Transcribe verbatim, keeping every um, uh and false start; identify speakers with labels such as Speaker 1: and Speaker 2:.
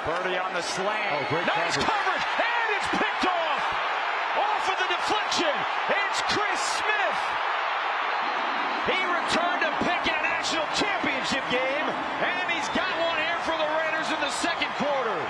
Speaker 1: Birdie on the slant.
Speaker 2: Oh, great
Speaker 1: nice
Speaker 2: coverage.
Speaker 1: coverage, and it's picked off. Off of the deflection. It's Chris Smith. He returns.